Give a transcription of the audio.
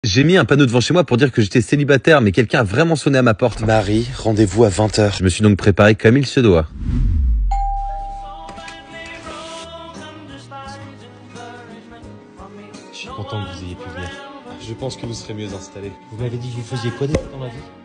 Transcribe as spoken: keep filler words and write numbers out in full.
J'ai mis un panneau devant chez moi pour dire que j'étais célibataire, mais quelqu'un a vraiment sonné à ma porte. Marie, rendez-vous à vingt heures. Je me suis donc préparé comme il se doit. Je suis content que vous ayez pu venir. Je pense que vous serez mieux installés. Vous m'avez dit que vous faisiez quoi d'autre dans la vie?